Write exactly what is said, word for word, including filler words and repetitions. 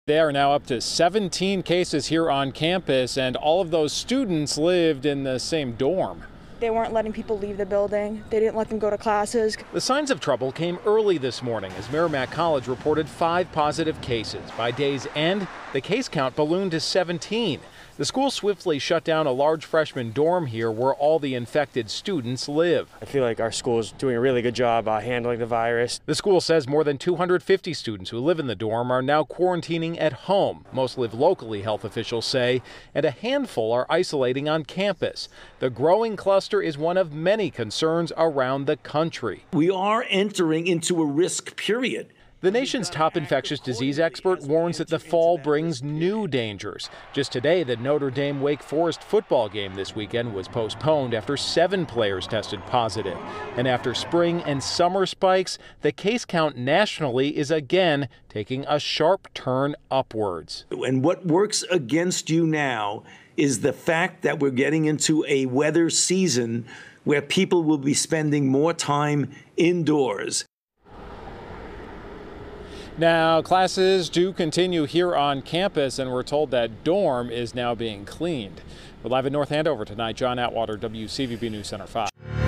They are now up to seventeen cases here on campus, and all of those students lived in the same dorm. They weren't letting people leave the building. They didn't let them go to classes. The signs of trouble came early this morning as Merrimack College reported five positive cases. By day's end, the case count ballooned to seventeen. The school swiftly shut down a large freshman dorm here where all the infected students live. I feel like our school is doing a really good job uh, handling the virus. The school says more than two hundred fifty students who live in the dorm are now quarantining at home. Most live locally, health officials say, and a handful are isolating on campus. The growing cluster is one of many concerns around the country. We are entering into a risk period. The nation's top infectious disease expert warns that the fall brings new dangers. Just today, the Notre Dame Wake Forest football game this weekend was postponed after seven players tested positive. And after spring and summer spikes, the case count nationally is again taking a sharp turn upwards. And what works against you now is the fact that we're getting into a weather season where people will be spending more time indoors. Now, classes do continue here on campus, and we're told that dorm is now being cleaned. We're live in North Andover tonight. John Atwater, W C V B News Center five.